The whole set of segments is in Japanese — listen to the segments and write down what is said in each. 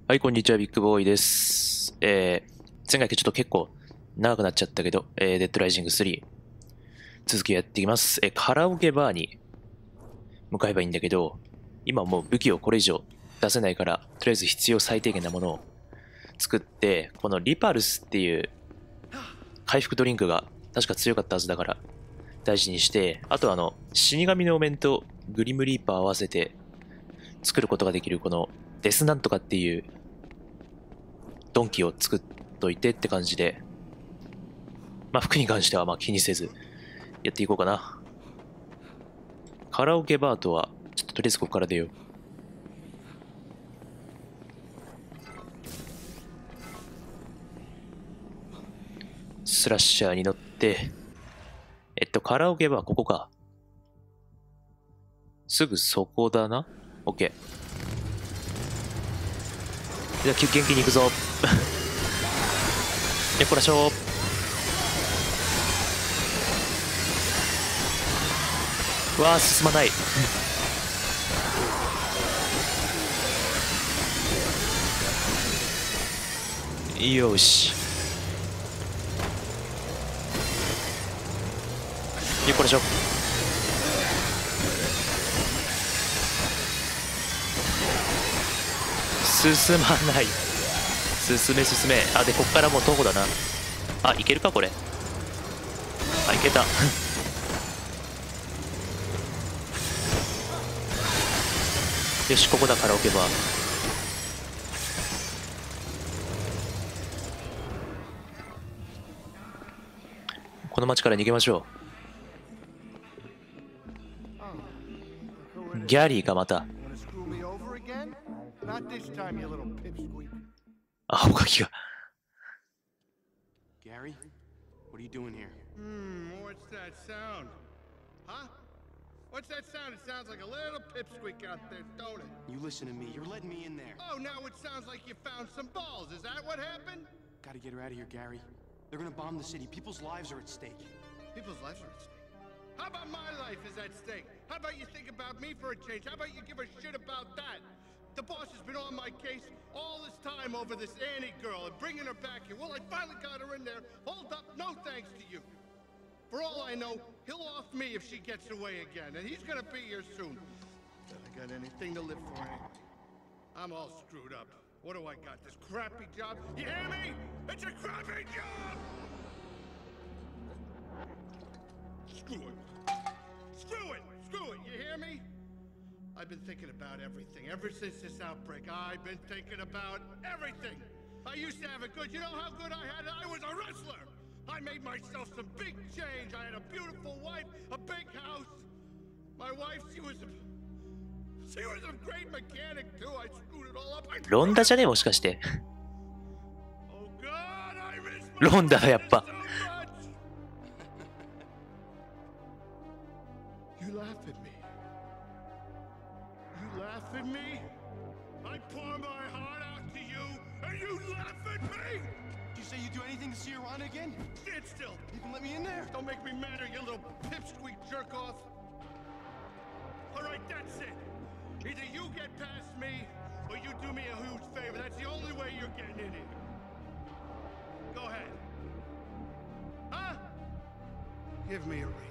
はい、こんにちは、ビッグボーイです。前回ちょっと結構長くなっちゃったけど、デッドライジング3、続きやっていきます。カラオケバーに向かえばいいんだけど、今もう武器をこれ以上出せないから、とりあえず必要最低限なものを作って、このリパルスっていう回復ドリンクが確か強かったはずだから大事にして、あと死神のお面とグリムリーパー合わせて作ることができるこのデスなんとかっていうドンキを作っといてって感じで、まあ服に関してはまあ気にせずやっていこうかな。カラオケバーとはちょっととりあえずここから出よう。スラッシャーに乗って、カラオケバーここか。すぐそこだな。オッケー。じゃあ元気に行くぞ。よっこらしょー。わあ進まない。よし。よっこらしょ。進まない。進め進め。あ、でこっからもう徒歩だな。あ、いけるかこれ。あ、いけた。よし、ここだ。カラオケバー。この街から逃げましょう。ギャリーがまた。あ、おかきが。 Gary, what are you doing here? What's that sound? Huh? What's that sound? It sounds like a little pipsqueak out there, don't it? You listen to me. You're letting me in there. Oh, now it sounds like you found some balls. Is that what happened? Gotta get her out of here, Gary. They're gonna bomb the city. People's lives are at stake. People's lives are at stake. How about my life is at stake? How about you think about me for a change? How about you give a shit about that? The boss has been on my case all this time over this Annie girl and bringing her back here. Well, I finally got her in there. Hold up, no thanks to you. For all I know, he'll off me if she gets away again, and he's gonna be here soon. I got anything to live for anyway. I'm all screwed up. What do I got? This crappy job? You hear me? It's a crappy job! Screw it. Screw it! Screw it! You hear me? I've been thinking about everything. Ever since this outbreak, I've been thinking about everything. I used to have it good. You know how good I had it? I was a wrestler. I made myself some big change. I had a beautiful wife, a big house. My wife, she was a great mechanic too. I screwed it all up. ロンダじゃねえもしかして。 Oh God, I miss ロンダだやっぱ。 You laugh at me. You laugh at me? I pour my heart out to you, and you laugh at me? Did you say you'd do anything to see her on again? Stand still. You can let me in there. Don't make me madder, you little pipsqueak jerk off. All right, that's it. Either you get past me, or you do me a huge favor. That's the only way you're getting in here. Go ahead. Huh? Give me a reason.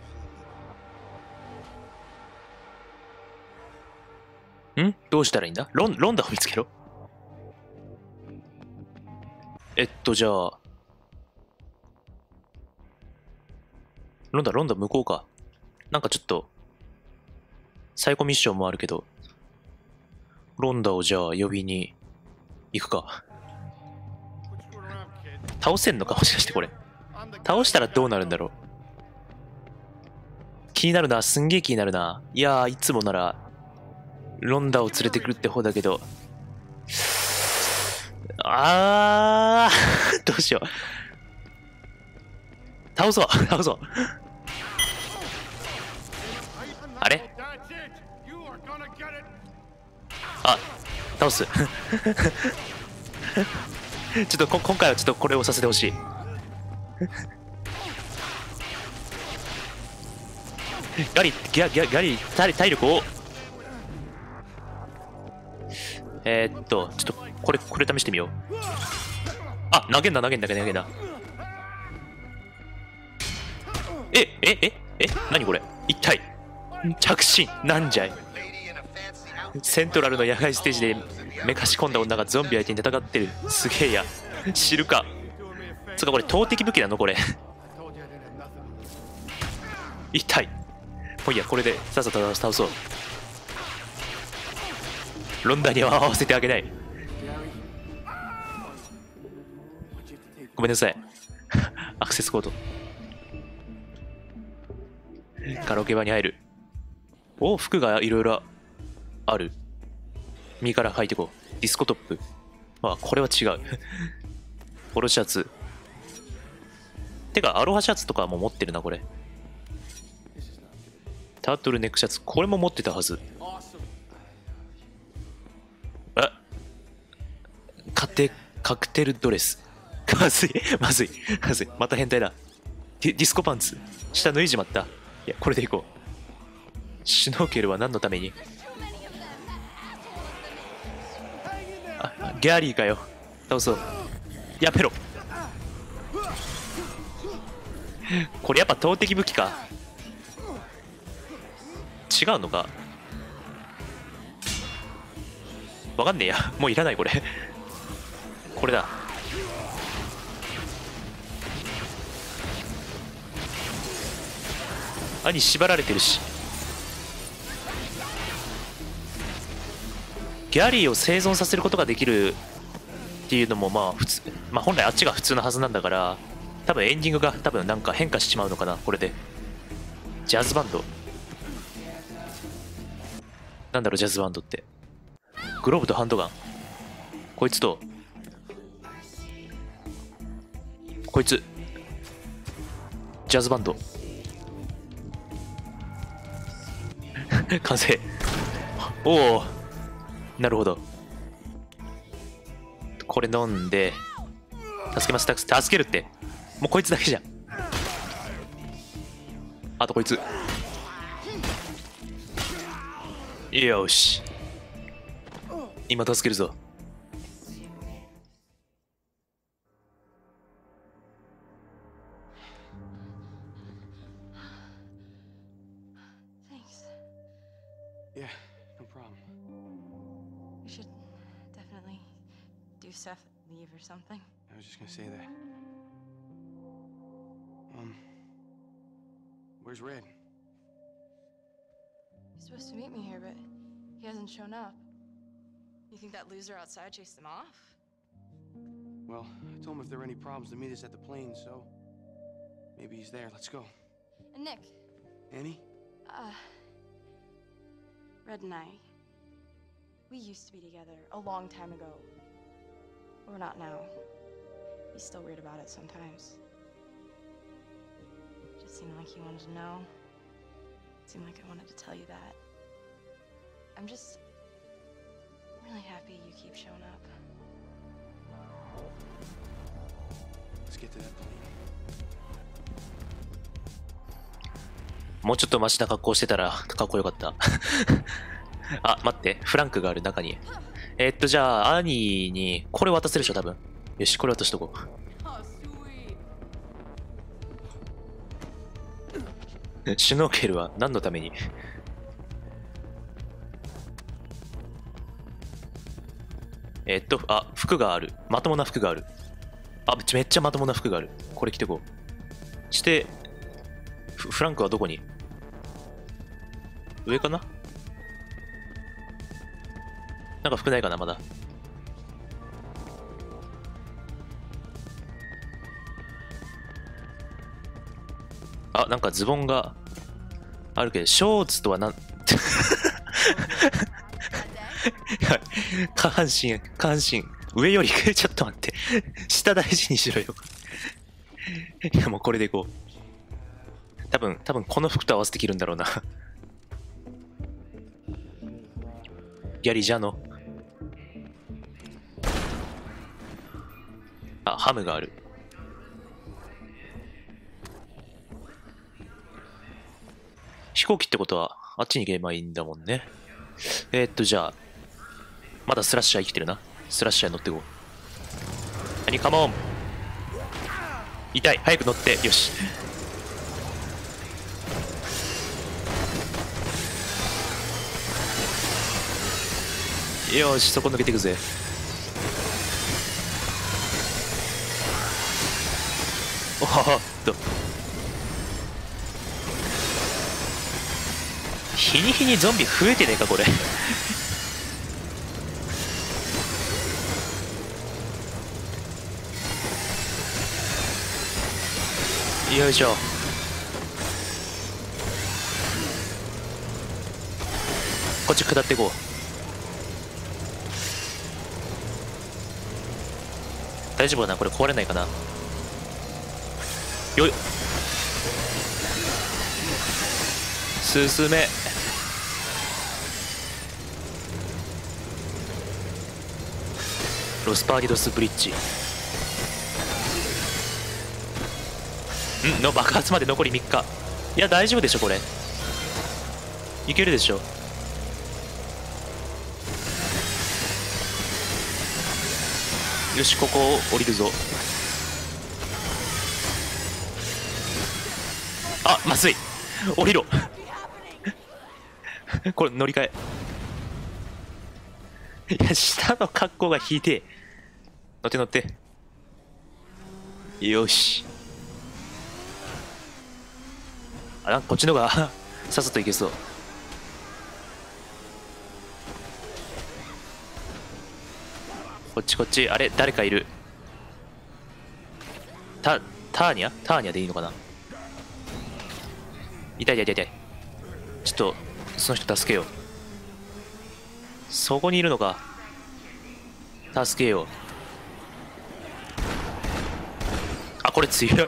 どうしたらいいんだ。ロンダを見つけろ。じゃあ。ロンダ向こうか。なんかちょっと、サイコミッションもあるけど、ロンダをじゃあ呼びに行くか。倒せんのかもしかしてこれ。倒したらどうなるんだろう。気になるな。すんげえ気になるな。いやー、いつもなら、ロンダを連れてくるって方だけど。どうしよう。倒そう。あれあ、倒す。ちょっと今回はちょっとこれをさせてほしい。ガリ体力を。 ちょっとこれ試してみよう。あ、投げんな。何これ、一体着信なんじゃい。セントラルの野外ステージでめかし込んだ女がゾンビ相手に戦ってる。すげえや、知るか。つかこれ投擲武器なのこれ。一体もういいや、これでさっさと倒そう。ロンダには合わせてあげない。ごめんなさいアクセスコード。カラオケバーに入る。お、服がいろいろある。右から履いてこう。ディスコトップ。まあこれは違うポロシャツ。てかアロハシャツとかも持ってるなこれ。タートルネックシャツ、これも持ってたはず。カクテルドレス。まずいまた変態だ。ディスコパンツ、下脱いじまった。いやこれでいこう。シュノーケルは何のために。ギャリーかよ。倒そう。やめろ。これやっぱ投擲武器か。違うのか。わかんねえや、もういらないこれこれだ。兄縛られてるし。ギャリーを生存させることができるっていうのもまあ普通、まあ本来あっちが普通のはずなんだから、多分エンディングが多分なんか変化しちまうのかなこれで。ジャズバンドなんだろう、ジャズバンドってグローブとハンドガン。こいつとこいつジャズバンド完成。おお、なるほど。これ飲んで助けます。助けるって、もうこいつだけじゃん。あとこいつ。よし、今助けるぞ。 Yeah, no problem. We should definitely do stuff, leave or something. I was just gonna say that. Where's Red? He's supposed to meet me here, but he hasn't shown up. You think that loser outside chased him off? Well, I told him if there were any problems to meet us at the plane, so maybe he's there. Let's go. And Nick, Annie? Red and I, we used to be together a long time ago. We're not now. He's still weird about it sometimes. Just seemed like he wanted to know. Seemed like I wanted to tell you that. I'm just really happy you keep showing up. Let's get to that plane. もうちょっとマシな格好してたらかっこよかったあ、待って、フランクがある中に。じゃあ兄にこれ渡せるでしょ多分。よし、これ渡しとこう。シュノーケルは何のために。あ、服がある。まともな服がある。あ、めっちゃまともな服がある。これ着てこう。して、フランクはどこに。上かな。なんか服ないかなまだ。あ、なんかズボンがあるけど、ショーツとはなん下半身、上よりちょっと待って。下大事にしろよいやもうこれでいこう。多分この服と合わせて着るんだろうなギャリージャノ。あ、ハムがある。飛行機ってことはあっちに行けばいいんだもんね。じゃあまだスラッシャー生きてるな。スラッシャー乗ってこう。何カモン。痛い。早く乗って。よし。よし、そこ抜けていくぜ。おっと。日に日にゾンビ増えてねえかこれ。よいしょ。こっち下っていこう。大丈夫かな、これ壊れないかな。よい、進め。ロスパーディドスブリッジの爆発まで残り3日。いや大丈夫でしょこれ。いけるでしょ。よし、ここを降りるぞ。あ、まずい。降りろ。これ乗り換え。いや、下の格好が引いて。乗って乗って。よし。あ、なんかこっちのがさっさといけそう。こっちこっち。あれ誰かいる。ターニャでいいのかな。痛い痛い痛い痛い。ちょっとその人助けよう。そこにいるのか。助けよう。あ、これ強い。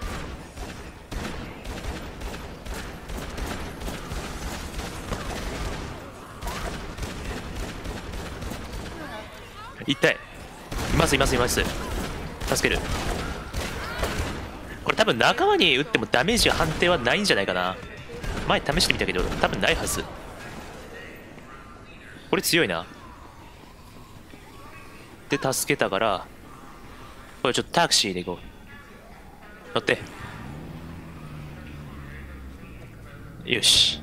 痛い。いますいますいます。助ける。これ多分仲間に撃ってもダメージ判定はないんじゃないかな。前試してみたけど多分ないはず。これ強いな。で助けたから、これちょっとタクシーで行こう。乗って。よし。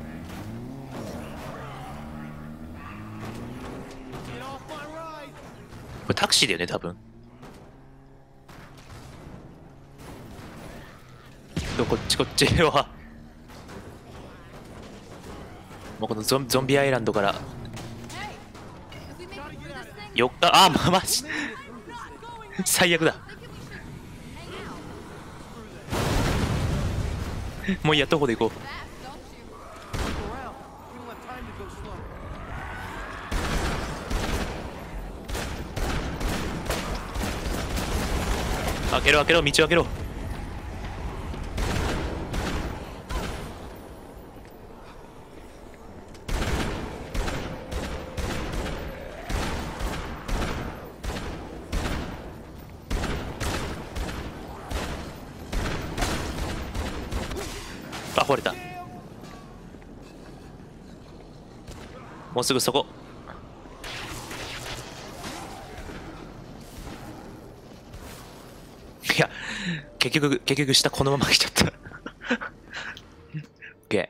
これタクシーだよね多分。こっちこっちはもうこのゾンビアイランドから4日。あ、マジ最悪だ。もういいや、徒歩で行こう。開けろ開けろ、道を開けろ。あ、壊れた。もうすぐそこ。いや、結局下このまま来ちゃった。OK。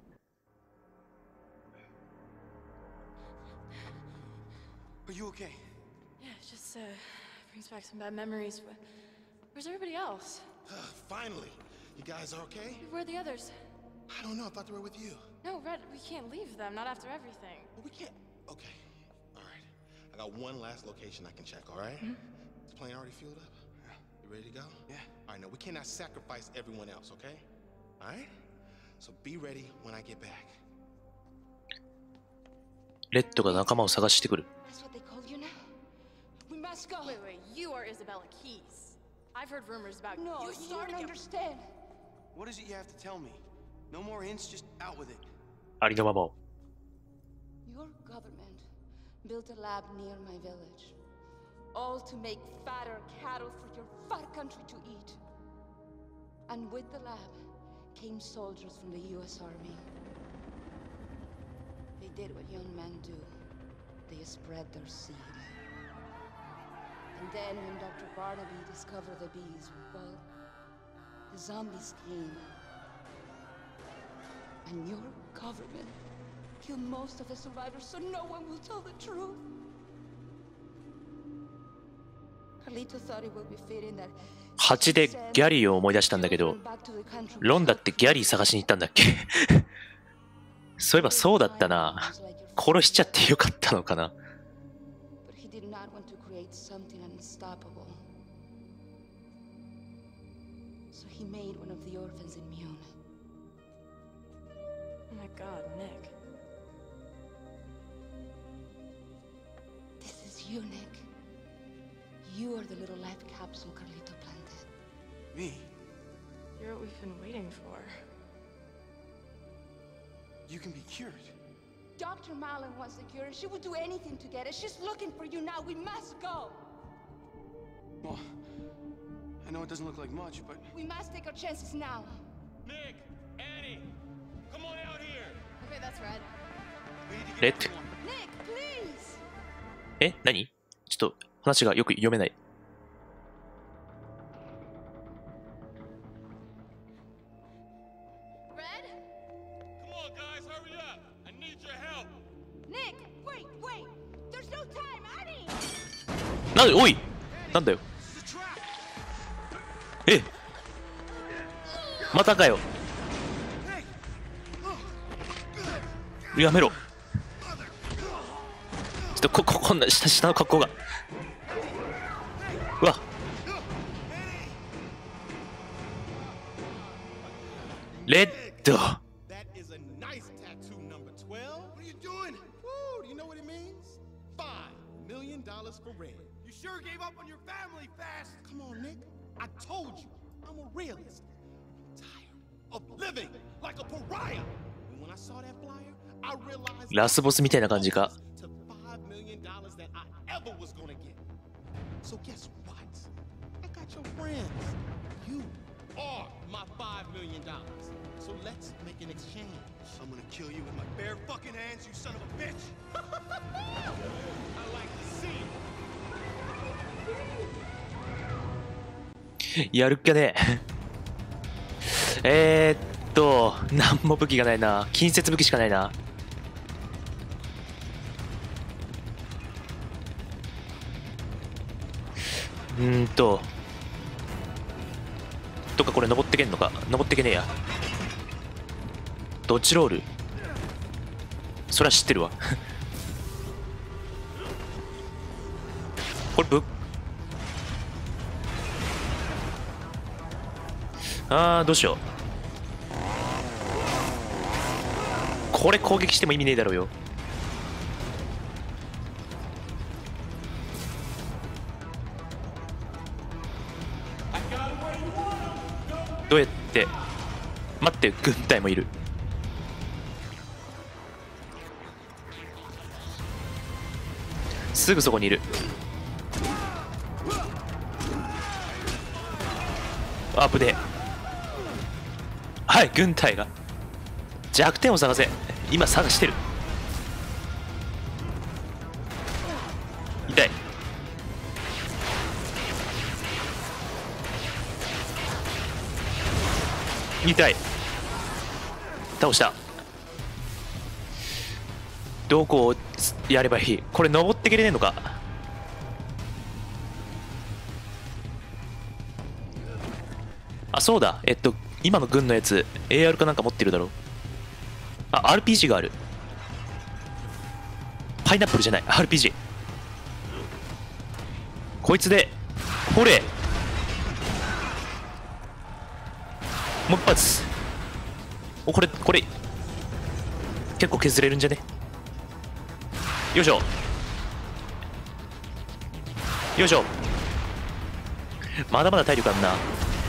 Are you okay? Yeah, it just brings back some bad memories. Where's everybody else? Finally! You guys are okay? Where are the others? I don't know. I thought they were with you. No, Red, we can't leave them. Not after everything. Well, we can't. Okay. All right. I got one last location I can check, all right? Is the plane already fueled up? Yeah. You ready to go? Yeah. All right, now we cannot sacrifice everyone else, okay? All right? So be ready when I get back. レッドが仲間を探してくる。 That's what they called you now? We must go. Wait, you are Isabella Keys. I've heard rumors about No, you. you don't understand. What is it you have to tell me? No more hints, just out with it. ありのままを。 Your government built a lab near my village. All to make fatter cattle for your fat country to eat. And with the lab came soldiers from the US Army. They did what young men do. they spread their seed. And then when Dr. Barnaby discovered the bees, well, the zombies came. And your government killed most of the survivors, so no one will tell the truth. Carlito thought it would be fitting that 8でギャリーを思い出したんだけど、ロンダってギャリー探しに行ったんだっけそういえばそうだったな。殺しちゃってよかったのかな。 But he did not want to create something unstoppable. So he made one of the orphans immune. Oh my god, Nick. This is you, Nick. You are the little life capsule Carlito planted. Me? You're what we've been waiting for. You can be cured. Dr. Malin wants the cure. She would do anything to get it. She's looking for you now. We must go. Well, I know it doesn't look like much, but... We must take our chances now. Nick, Annie, come on out here. Okay, that's Red. We need to Red. get everyone. Nick, please. え、何？ちょっと話がよく読めない。 Red? Come on, guys, hurry up. I need your help. Nick, wait. There's no time. Annie! なんで、おいなんだよ。えまたかよ。やめろ。ちょっとこんな下の格好が。うわ。レッド。 That is a nice tattoo, number 12. What are you doing? Woo, do you know what it means? $5 million for Red. You sure gave up on your family fast. Come on, Nick. I told you, I'm a realist. I'm tired of living like a pariah. And when I saw that flyer, I realized ラスボスみたいな感じか。 to $5 million that I ever was gonna get. So guess what? I got your friends. You are my $5 million. So let's make an exchange. I'm gonna kill you with my bare fucking hands, you son of a bitch. I like to see it. やるっけね。なんも武器がないな。近接武器しかないな。どっかこれ登ってけんのか。登ってけねえや。ドッジロール。そりゃ知ってるわ。これどうしよう。これ攻撃しても意味ねえだろうよ。どうやって待って、軍隊もいる。すぐそこにいる。危ねえ。はい、軍隊が弱点を探せ。今探してる。痛い。痛い。倒した。どこをやればいい。これ登ってけれねえのか。あ、そうだ。今の軍のやつ AR かなんか持ってるだろう。あ、RPG がある。パイナップルじゃない、 RPG。 こいつでほれ、もう一発。お、これ結構削れるんじゃね。よいしょよいしょ。まだまだ体力あんな。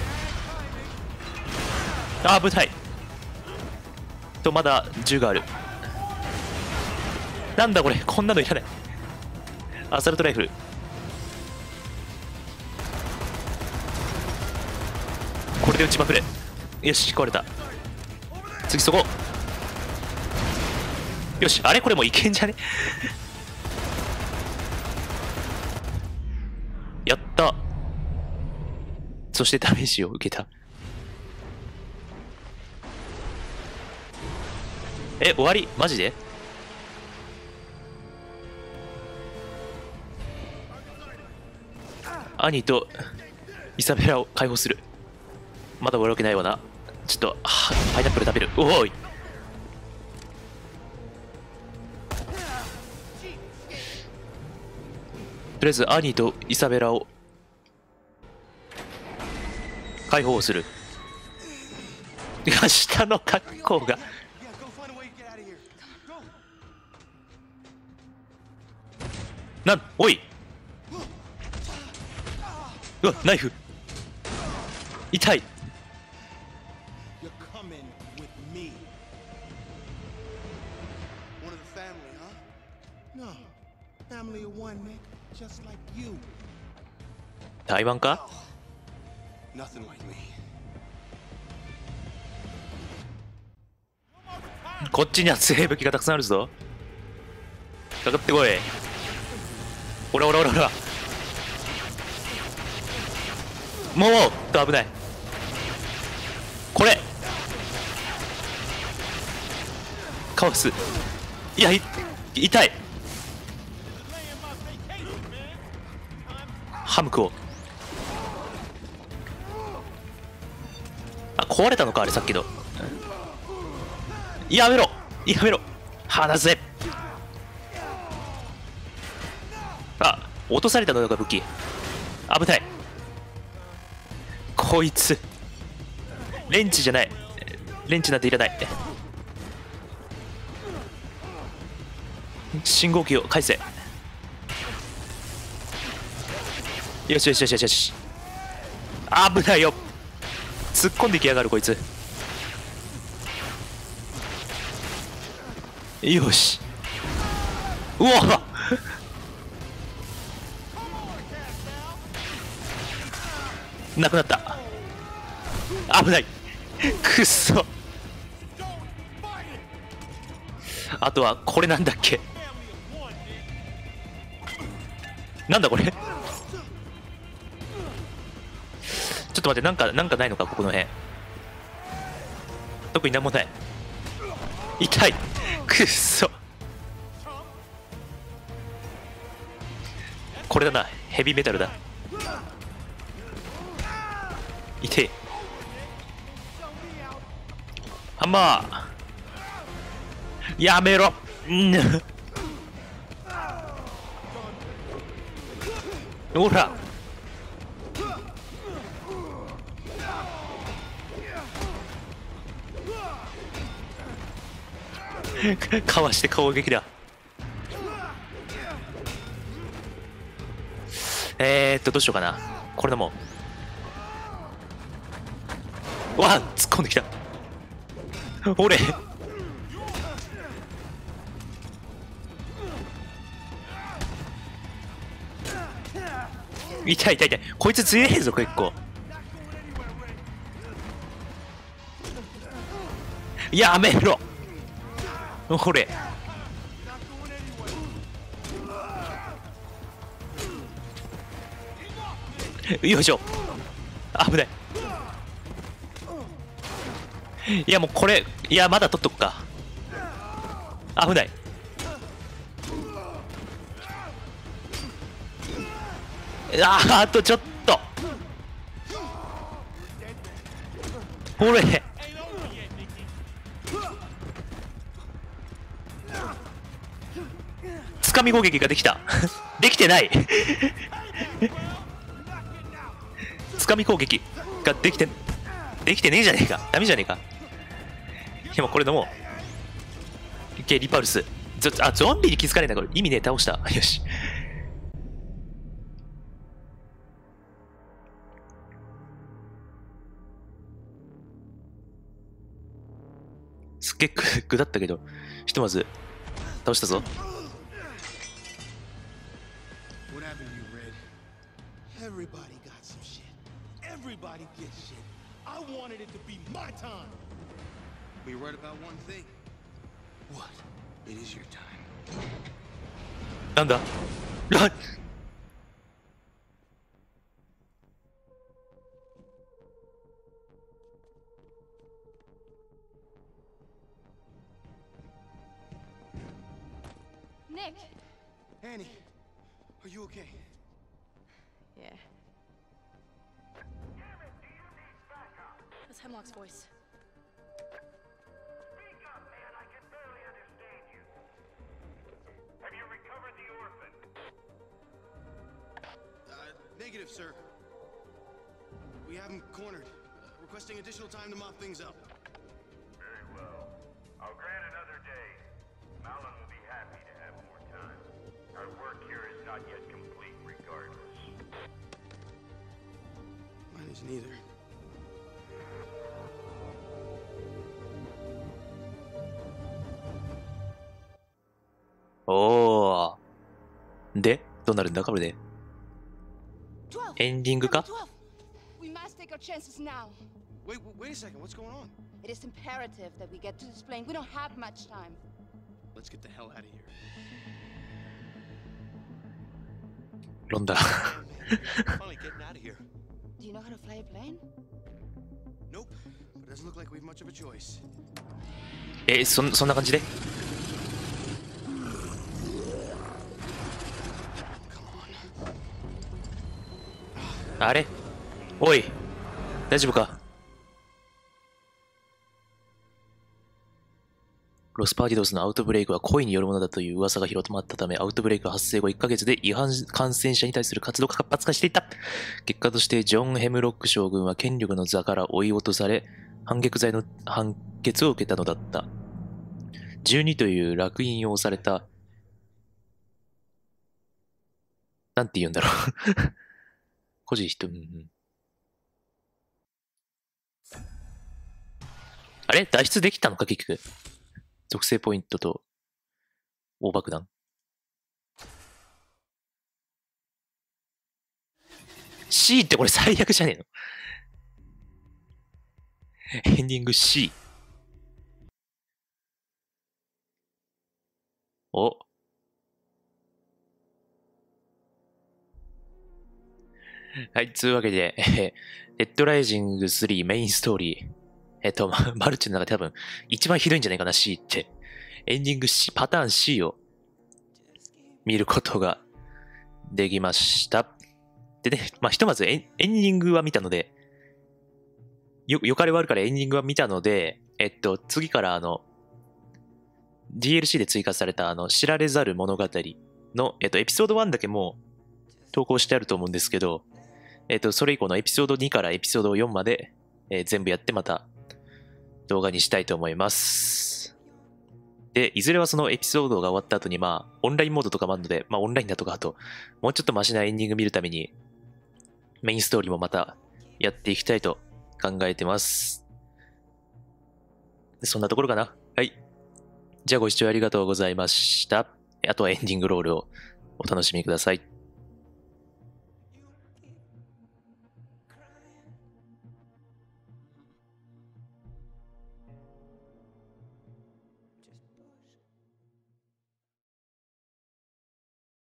あー、舞台とまだ銃がある。なんだこれ、こんなのいらない。アサルトライフル。これで撃ちまくれ。よし、壊れた。次そこ。よし、あれこれもういけんじゃね。 やった。そしてダメージを受けた。え、終わり？マジで？アニーとイサベラを解放する。まだ終わるわけないわな。ちょっとパイナップル食べる。おい。とりあえずアニーとイサベラを解放する。いや、下の格好が。おい。うわ、ナイフ。痛い。 You're coming with me. One of the family, huh? No. Family of one, Nick. Just like you. 台湾か？ Nothing like me. こっちには強い武器がたくさんあるぞ。かかってこい。ほらほらほらほら。もう危ない。これかわす。いや、痛い。ハムクを。あ、壊れたのかあれさっきの。やめろやめろ、離せ。あ、落とされたのか武器。危ない。こいつレンチじゃない。レンチなんていらない。信号機を返せ。よしよしよしよしよし。危ないよ。突っ込んできやがるこいつ。よし。うわなくなった。危ない。くっそ。あとはこれなんだっけ。なんだこれ。ちょっと待って、なんかないのかここの辺。特になんもない。痛い。くっそ。これだな、ヘビーメタルだ。痛い。ハンマーやめろ。ほらかわして攻撃だ。どうしようかな。これでもうわっ、突っ込んできた。俺痛い痛い痛い。こいつ強いぞ結構。やめろ。ほれ。よいしょ。危ない。いやもうこれ、いやまだ取っとくか。危ない。あとちょっと。ほれ。つかみ攻撃ができた。できてない。つかみ攻撃ができてねえじゃねえか。ダメじゃねえか。でもこれでもリパルス。ゾンビに気づかれない。これ意味ねえ。倒した。よし。すっげえ具だったけど、ひとまず倒したぞ。 What happened to you, Red? Everybody got some shit. Everybody gets shit. I wanted it to be my time. But you're right about one thing. What? It is your time. なんだ。 Are you okay? Yeah. That's Hemlock's voice. Speak up, man. I can barely understand you. Have you recovered the orphan? Negative, sir. We have him cornered. Requesting additional time to mop things up. Very well. I'll grant another day. Malin will be happy to have more time. Our work here is not yet complete regardless. Mine isn't either. おー。で、どうなるんだこれで。 12. エンディングか Number 12. We must take our chances now. Wait a second. What's going on? It is imperative that we get to this plane. We don't have much time. Let's get the hell out of here. ロンダ。 Finally getting out of here. Do you know how to fly a plane? Nope. But it doesn't look like we have much of a choice. そんな感じで あれおい大丈夫かロスパーティドスのアウトブレイクは故意によるものだという噂が広まったため、アウトブレイク発生後1ヶ月で違反感染者に対する活動が活発化していた。結果としてジョン・ヘムロック将軍は権力の座から追い落とされ、反逆罪の判決を受けたのだった。12という烙印を押された、なんて言うんだろう。個人人、あれ脱出できたのか結局。属性ポイントと大爆弾。C ってこれ最悪じゃねえのエンディング C。お。はい、というわけで、デッドライジング3メインストーリー。マルチの中で多分一番ひどいんじゃないかな C って。エンディング C、パターン C を見ることができました。でね、まあ、ひとまずエンディングは見たので、よかれ悪かれエンディングは見たので、次からDLC で追加された知られざる物語の、エピソード1だけもう投稿してあると思うんですけど、それ以降のエピソード2からエピソード4まで、全部やってまた動画にしたいと思います。で、いずれはそのエピソードが終わった後にまあ、オンラインモードとかもあるので、まあオンラインだとかあと、もうちょっとマシなエンディング見るために、メインストーリーもまたやっていきたいと考えてます。そんなところかな。はい。じゃあご視聴ありがとうございました。あとはエンディングロールをお楽しみください。